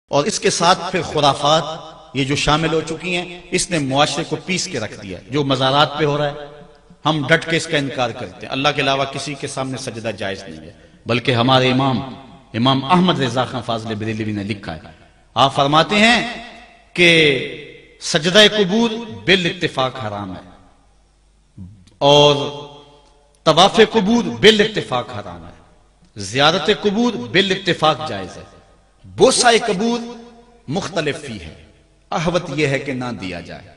اور اس کے ساتھ پھر خرافات یہ جو شامل ہو چکی ہیں، اس نے معاشرے کو پیس کے رکھ دیا۔ جو مزارات پہ ہو رہا ہے ہم ڈٹ کے اس کا انکار کرتے ہیں، اللہ کے علاوہ کسی کے سامنے سجدہ جائز نہیں ہے، بلکہ ہمارے امام احمد رضا خان فاضل بریلوی نے لکھا ہے، آپ فرماتے ہیں کہ سجدہ قبور بالاتفاق حرام ہے اور طواف قبور بالاتفاق حرام ہے، زیارت قبور بالاتفاق جائز ہے، بوسہ قبور مختلف فی ہے، احوط یہ ہے کہ نہ دیا جائے،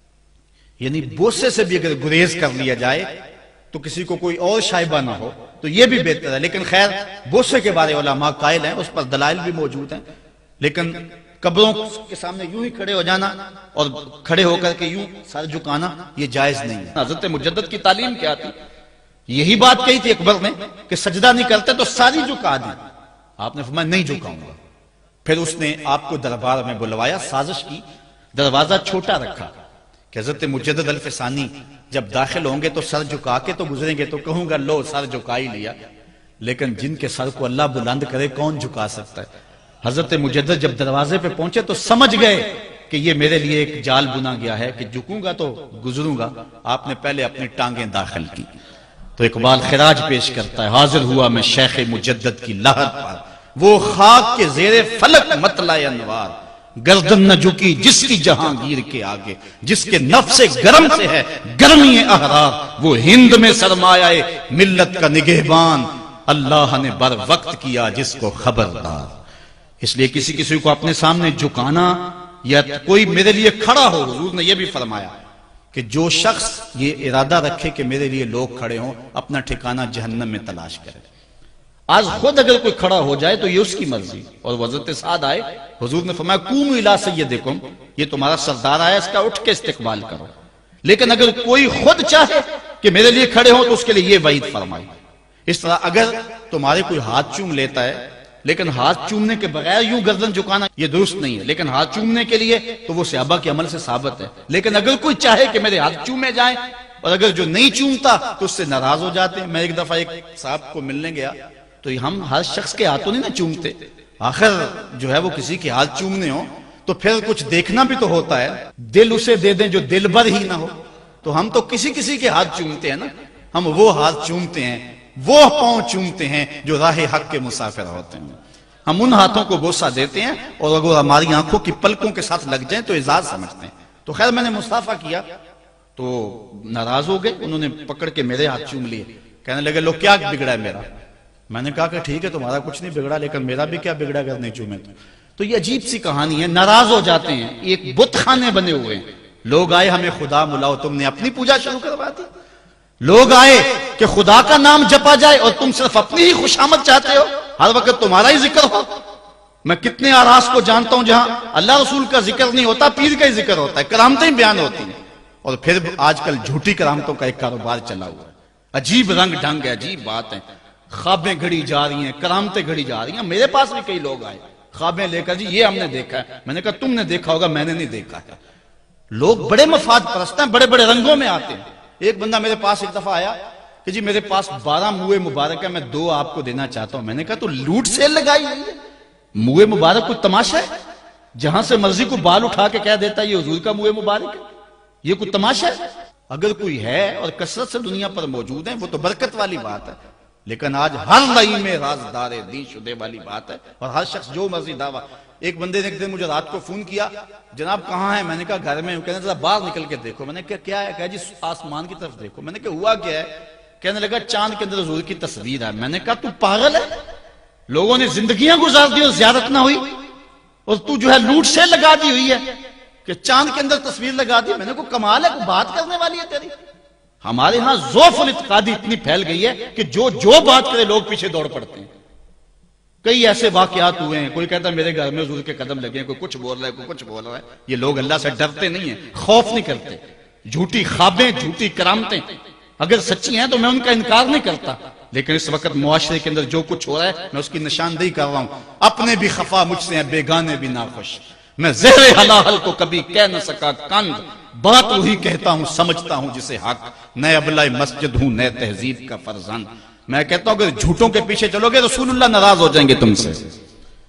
یعنی بوسے سے بھی اگر گریز کر لیا جائے تو کسی کو کوئی اور شائبہ نہ ہو تو یہ بھی بہتر ہے۔ لیکن خیر بوسے کے بارے علماء قائل ہیں، اس پر دلائل بھی موجود ہیں، لیکن قبروں کے سامنے یوں ہی کھڑے ہو جانا اور کھڑے ہو کر کے یوں سر جھکانا یہ جائز نہیں ہے۔ حضرت مجدد کی تعلیم کیا تھی؟ یہی بات کہی تھی اکبر نے کہ سجدہ نہیں کرتے تو ساری جھکا دی، آپ نے فرمایا نہیں جھکاؤں گا۔ پھر اس نے آپ کو دربار میں بلوایا، سازش کی، دروازہ چھوٹا رکھا کہ حضرت مجدد الفسانی جب داخل ہوں گے تو سر جھکا کے تو گزریں گے، تو کہوں گا لو سر جھکا ہی لیا، لیکن جن کے سر کو اللہ بلند کرے کون جھکا سکتا ہے؟ حضرت مجدد جب دروازے پہ پہنچے تو سمجھ گئے کہ یہ میرے لیے ایک جال بنا گیا ہے کہ جھکوں گا تو گزروں گا، آپ نے پہلے اپنی ٹانگیں داخل کی۔ تو اقبال خراج پیش کرتا ہے، حاضر ہوا میں شیخ مجدد کی لہر پر، وہ خاک کے زیر فلک مطلع انوار، گردن نہ جھکی جس کی جہانگیر کے آگے، جس کے نفس گرم سے ہے گرمی احرار، وہ ہند میں سرمایہ ملت کا نگہبان، اللہ نے بر وقت کیا جس کو خبردار۔ اس لیے کسی کو اپنے سامنے جھکانا یا کوئی میرے لیے کھڑا ہو، حضور نے یہ بھی فرمایا کہ جو شخص یہ ارادہ رکھے کہ میرے لیے لوگ کھڑے ہوں اپنا ٹھکانہ جہنم میں تلاش کرے۔ آج خود اگر کوئی کھڑا ہو جائے تو یہ اس کی مرضی، اور حضرت سعد آئے، حضور نے فرمایا قوموا الی سیدکم، یہ تمہارا سردار آیا، اس کا اٹھ کے استقبال کرو۔ لیکن اگر کوئی خود چاہے کہ میرے لیے کھڑے ہوں تو اس کے لیے یہ وعید فرمائی۔ اس طرح اگر تمہارے کوئی ہاتھ چوم لیتا ہے لیکن ہاتھ چومنے کے بغیر یوں گردن جھکانا یہ درست نہیں ہے، لیکن ہاتھ چومنے کے لیے تو وہ صحابہ کے عمل سے ثابت ہے۔ لیکن اگر کوئی چاہے کہ میرے ہاتھ چومے جائیں اور اگر جو نہیں چومتا تو اس سے ناراض ہو جاتے ہیں۔ میں ایک دفعہ ایک صاحب کو ملنے گیا تو ہم ہر شخص کے ہاتھوں نہیں نہ چومتے، آخر جو ہے وہ کسی کے ہاتھ چومنے ہوں تو پھر کچھ دیکھنا بھی تو ہوتا ہے، دل اسے دے دیں جو دل بر ہی نہ ہو، تو ہم تو کسی کے ہاتھ چومتے ہیں نا، ہم وہ ہاتھ چومتے ہیں، وہ پاؤں چومتے ہیں جو راہ حق کے مسافر ہوتے ہیں، ہم ان ہاتھوں کو بوسہ دیتے ہیں اور اگر ہماری آنکھوں کی پلکوں کے ساتھ لگ جائیں تو اعزاز سمجھتے ہیں۔ تو خیر میں نے مصافحہ کیا تو ناراض ہو گئے، انہوں نے پکڑ کے میرے ہاتھ چوم لیے، کہنے لگے لو کیا بگڑا ہے میرا؟ میں نے کہا کہ ٹھیک ہے تمہارا کچھ نہیں بگڑا لیکن میرا بھی کیا بگڑا اگر نہیں چومے تو یہ عجیب سی کہانی ہے، ناراض ہو جاتے ہیں۔ ایک بت خانے بنے ہوئے ہیں، لوگ آئے ہمیں خدا ملاؤ، تم نے اپنی پوجا شروع کروا دی۔ لوگ آئے کہ خدا کا نام جپا جائے اور تم صرف اپنی ہی خوشامد چاہتے ہو، ہر وقت تمہارا ہی ذکر ہو۔ میں کتنے آراز کو جانتا ہوں جہاں اللہ رسول کا ذکر نہیں ہوتا، پیر کا ہی ذکر ہوتا ہے، کرامتیں بیان ہوتی ہیں، اور پھر آج کل جھوٹی کرامتوں کا ایک کاروبار چلا ہوا ہے، عجیب رنگ ڈھنگ ہے، عجیب بات ہے، خوابیں گھڑی جا رہی ہیں، کرامتیں گھڑی جا رہی ہیں۔ میرے پاس بھی کئی لوگ آئے خوابیں لے کر، جی یہ ہم نے دیکھا ہے، میں نے کہا تم نے دیکھا ہوگا میں نے نہیں دیکھا ہے۔ لوگ بڑے مفاد پرست ہیں، بڑے بڑے رنگوں میں آتے ہیں۔ ایک بندہ میرے پاس ایک دفعہ آیا کہ جی میرے پاس 12 موئے مبارک ہے، میں 2 آپ کو دینا چاہتا ہوں۔ میں نے کہا تو لوٹ سیل لگائی ہوئی ہے، موئے مبارک کوئی تماشا ہے؟ جہاں سے مرضی کو بال اٹھا کے کہہ دیتا ہے یہ حضور کا موئے مبارک ہے، یہ کوئی تماشا ہے؟ اگر کوئی ہے اور کثرت سے دنیا پر موجود ہیں وہ تو برکت والی بات ہے، لیکن آج ہر لئی میں رازدار دین شدے والی بات ہے، اور ہر شخص جو مرضی دعویٰ۔ ایک بندے نے ایک دن مجھے رات کو فون کیا، جناب کہاں ہیں؟ میں نے کہا گھر میں ہوں۔ کہنے ذرا باہر نکل کے دیکھو۔ میں نے کہا کیا ہے؟ کہا جی آسمان کی طرف دیکھو۔ میں نے کہا ہوا کیا ہے؟ کہنے لگا چاند کے اندر حضور کی تصویر ہے۔ میں نے کہا تو پاگل ہے، لوگوں نے زندگیاں گزار دی اور زیارت نہ ہوئی، اور تو جو ہے لوٹ سے لگا دی ہوئی ہے کہ چاند کے اندر تصویر لگا دی۔ میں نے کہا کمال ہے، کوئی بات کرنے والی ہے تیری؟ ہمارے ہاں ذوف الاعتقادی اتنی پھیل گئی ہے کہ جو بات کرے لوگ پیچھے دوڑ پڑتے ہیں۔ کئی ایسے واقعات ہوئے ہیں، کوئی کہتا ہے میرے گھر میں حضور کے قدم لگے ہیں، کوئی کچھ بول رہا ہے، کوئی کچھ بول رہا ہے۔ یہ لوگ اللہ سے ڈرتے نہیں ہیں، خوف نہیں کرتے۔ جھوٹی خوابیں، جھوٹی کرامتیں اگر سچی ہیں تو میں ان کا انکار نہیں کرتا، لیکن اس وقت معاشرے کے اندر جو کچھ ہو رہا ہے میں اس کی نشاندہی کر رہا ہوں۔ اپنے بھی خفا مجھ سے ہیں، بیگانے بھی ناخوش، میں زہر حلال کو کبھی کہہ نہ سکا کند، بات وہی کہتا ہوں سمجھتا ہوں جسے حق، نئے ابلہ مسجد ہوں نئے تہذیب کا فرزند۔ میں کہتا ہوں اگر جھوٹوں کے پیچھے چلو گے رسول اللہ ناراض ہو جائیں گے تم سے۔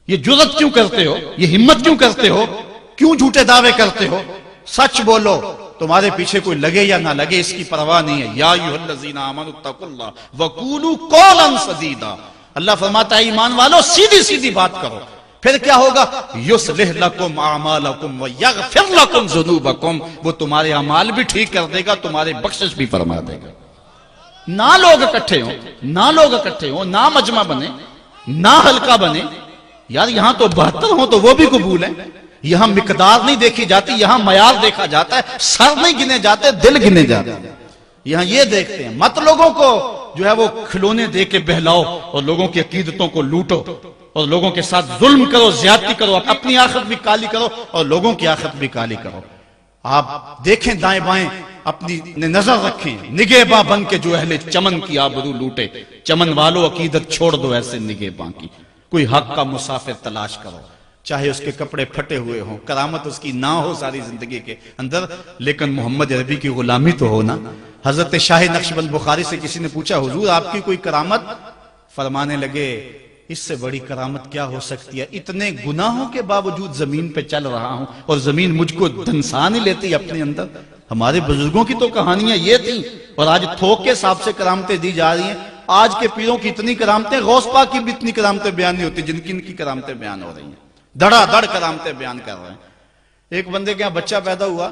یہ جرت کیوں کرتے ہو؟ یہ ہمت کیوں کرتے ہو؟ کیوں جھوٹے دعوے کرتے ہو؟ سچ بولو، تمہارے پیچھے کوئی لگے یا نہ لگے اس کی پرواہ نہیں ہے۔ یا ایھا الذین آمنوا اتقوا اللہ وقولوا قولا سدیدا، اللہ فرماتا ہے ایمان والو سیدھی سیدھی بات کرو، پھر کیا ہوگا؟ یصلح لکم اعمالکم ویغفر لکم ذنوبکم، وہ تمہارے اعمال بھی ٹھیک کر دے گا، تمہارے بخشش بھی فرما دے گا۔ نہ لوگ اکٹھے ہوں، نہ مجمع بنے، نہ حلقہ بنے، یار یہاں تو 72 ہوں تو وہ بھی قبول ہیں۔ یہاں مقدار نہیں دیکھی جاتی، یہاں معیار دیکھا جاتا ہے، سر نہیں گنے جاتے، دل گنے جاتے ہیں۔ یہاں یہ دیکھتے ہیں، مت لوگوں کو جو ہے وہ کھلونے دے کے بہلاؤ اور لوگوں کی عقیدتوں کو لوٹو اور لوگوں کے ساتھ ظلم کرو، زیادتی کرو، اپنی آخرت بھی کالی کرو اور لوگوں کی آخرت بھی کالی کرو۔ آپ دیکھیں دائیں بائیں، اپنی نظر رکھیں، نگہباں بن کے جو اہل چمن کی آبرو لوٹے، چمن والو عقیدت چھوڑ دو ایسے نگہباں کی، کوئی حق کا مسافر تلاش کرو، چاہے اس کے کپڑے پھٹے ہوئے ہوں، کرامت اس کی نہ ہو ساری زندگی کے اندر، لیکن محمد عربی کی غلامی تو ہونا۔ حضرت شاہ نقشبند بخاری سے کسی نے پوچھا حضور آپ کی کوئی کرامت؟ فرمانے لگے اس سے بڑی کرامت کیا ہو سکتی ہے؟ اتنے گناہوں کے باوجود زمین پہ چل رہا ہوں اور زمین مجھ کو دھنسا نہیں لیتی اپنے اندر۔ ہمارے بزرگوں کی تو کہانیاں یہ تھیں، اور آج تھوک کے حساب سے کرامتیں دی جا رہی ہیں۔ آج کے پیروں کی اتنی کرامتیں، غوث پاک کی بھی اتنی کرامتیں بیان نہیں ہوتی جن کی ان کی کرامتیں بیان ہو رہی ہیں، دڑا دڑ کرامتیں بیان کر رہے ہیں۔ ایک بندے کے یہاں بچہ پیدا ہوا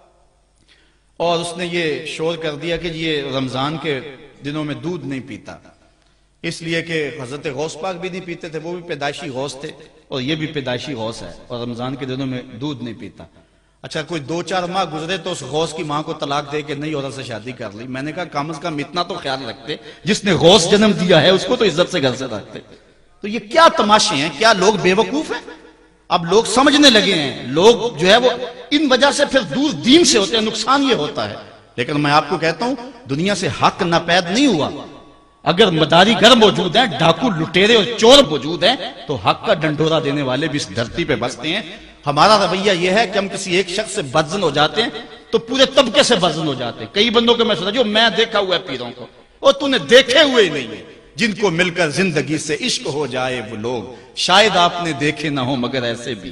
اور اس نے یہ شور کر دیا کہ یہ رمضان کے دنوں میں دودھ نہیں پیتا، اس لیے کہ حضرت غوث پاک بھی نہیں پیتے تھے، وہ بھی پیدائشی غوث تھے اور یہ بھی پیدائشی غوث ہے، اور رمضان کے دنوں میں دودھ نہیں پیتا۔ اچھا کوئی 2-4 ماہ گزرے تو اس غوث کی ماں کو طلاق دے کے نئی عورت سے شادی کر لی۔ میں نے کہا کم از کم اتنا تو خیال رکھتے، جس نے غوث جنم دیا ہے اس کو تو عزت سے گھر سے رکھتے۔ تو یہ کیا تماشے ہیں؟ کیا لوگ بے وقوف ہیں؟ اب لوگ سمجھنے لگے ہیں، لوگ جو ہے وہ ان وجہ سے پھر دور دین سے ہوتے ہیں، نقصان یہ ہوتا ہے۔ لیکن میں آپ کو کہتا ہوں دنیا سے حق ناپید نہیں ہوا۔ اگر مداری گر موجود ہیں، ڈاکو لٹیرے اور چور موجود ہیں، تو حق کا ڈنڈورا دینے والے بھی اس دھرتی پہ بستے ہیں۔ ہمارا رویہ یہ ہے کہ ہم کسی ایک شخص سے بدزن ہو جاتے ہیں تو پورے طبقے سے بدزن ہو جاتے ہیں۔ کئی بندوں کو میں سنا جو میں دیکھا ہوا ہے پیروں کو، اور تو نے دیکھے ہوئے ہی نہیں ہے، جن کو مل کر زندگی سے عشق ہو جائے وہ لوگ شاید آپ نے دیکھے نہ ہو، مگر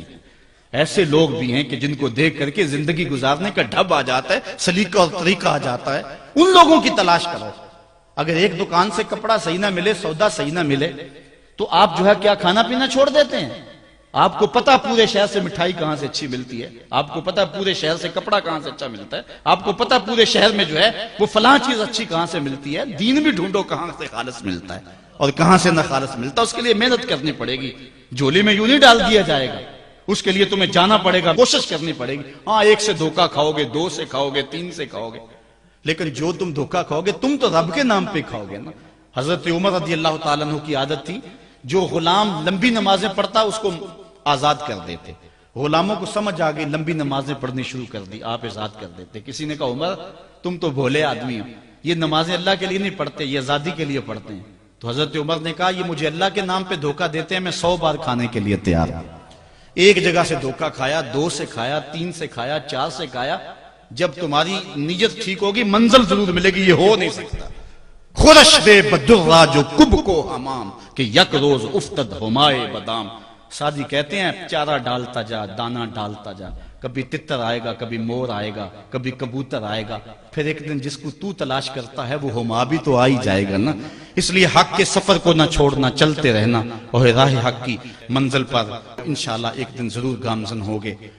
ایسے لوگ بھی ہیں کہ جن کو دیکھ کر کے زندگی گزارنے کا ڈھب آ جاتا ہے، سلیقہ اور طریقہ آ جاتا ہے۔ ان لوگوں کی تلاش کرو۔ اگر ایک دکان سے کپڑا صحیح نہ ملے، سودا صحیح نہ ملے، تو آپ جو ہے کیا کھانا پینا چھوڑ دیتے ہیں؟ آپ کو پتا پورے شہر سے مٹھائی کہاں سے اچھی ملتی ہے، آپ کو پتا پورے شہر سے کپڑا کہاں سے اچھا ملتا ہے، آپ کو پتا پورے شہر میں جو ہے وہ فلاں چیز اچھی کہاں سے ملتی ہے۔ دین بھی ڈھونڈو کہاں سے خالص ملتا ہے اور کہاں سے نہ خالص ملتا، اس کے لیے محنت کرنی پڑے گی۔ جھولی میں یوں نہیں ڈال دیا جائے گا، اس کے لیے تمہیں جانا پڑے گا، کوشش کرنی پڑے گی۔ ہاں 1 سے دھوکہ کھاؤ گے، 2 سے کھاؤ گے، 3 سے کھاؤ گے، لیکن جو تم دھوکہ کھاؤ گے تم تو رب کے نام پہ کھاؤ گے نا۔ حضرت عمر رضی اللہ تعالیٰ عنہ کی عادت تھی، جو غلام لمبی نمازیں پڑھتا اس کو آزاد کر دیتے۔ غلاموں کو سمجھ آ گئی، لمبی نمازیں پڑھنی شروع کر دی، آپ آزاد کر دیتے۔ کسی نے کہا عمر تم تو بھولے آدمی ہو، یہ نمازیں اللہ کے لیے نہیں پڑھتے، یہ آزادی کے لیے پڑھتے ہیں۔ تو حضرت عمر نے کہا یہ مجھے اللہ کے نام پہ دھوکہ دیتے ہیں، میں 100 بار کھانے کے لیے تیار ہوں۔ ایک جگہ سے دھوکہ کھایا، 2 سے کھایا، 3 سے کھایا، 4 سے کھایا۔ جب تمہاری نیت ٹھیک ہوگی منزل ضرور ملے گی، یہ ہو نہیں سکتا۔ خورش بے بدرہ جو کب کو حمام کہ یک روز افتد ہمائے بدام۔ سادی کہتے ہیں چارہ ڈالتا جا، دانا ڈالتا جا، کبھی تتر آئے گا، کبھی مور آئے گا، کبھی کبوتر آئے گا، پھر ایک دن جس کو تو تلاش کرتا ہے وہ ہما بھی تو آ ہی جائے گا نا۔ اس لیے حق کے سفر کو نہ چھوڑنا، چلتے رہنا اور راہ حق کی منزل پر انشاءاللہ ایک دن ضرور گامزن ہوگے۔